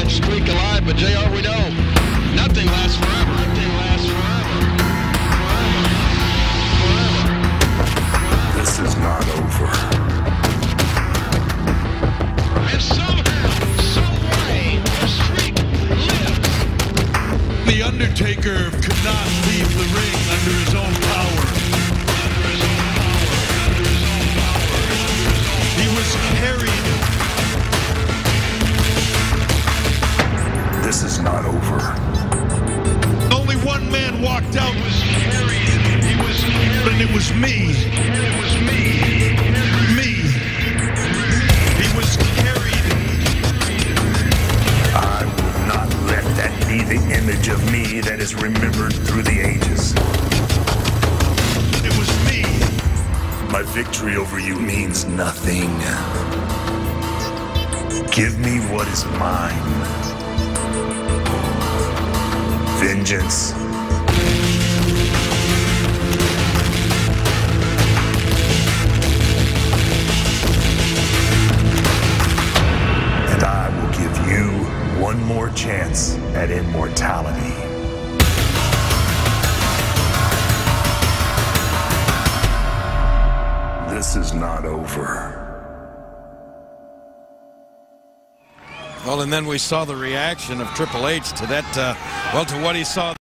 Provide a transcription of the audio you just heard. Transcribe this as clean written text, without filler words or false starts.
that streak alive, but JR, we know nothing lasts forever. Nothing lasts forever. This is not over. And somehow, some way, the streak lives. The Undertaker could not leave the ring under his own power. He was carried. This is not over. Only one man walked out. And it was me. Me. He was carried. I will not let that be the image of me that is remembered through the ages. It was me. My victory over you means nothing. Give me what is mine. Vengeance. And I will give you one more chance at immortality. This is not over. Well, and then we saw the reaction of Triple H to that, to what he saw.